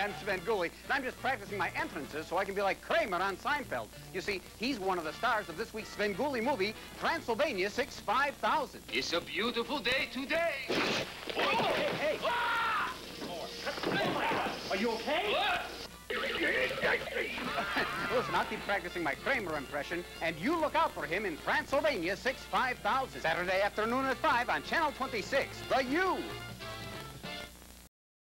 I'm Svengoolie, and I'm just practicing my entrances so I can be like Kramer on Seinfeld. You see, he's one of the stars of this week's Svengoolie movie, Transylvania 5000. It's a beautiful day today. Hey! Ah! Are you okay? Listen, I'll keep practicing my Kramer impression, and you look out for him in Transylvania 5000. Saturday afternoon at 5 on Channel 26, The U.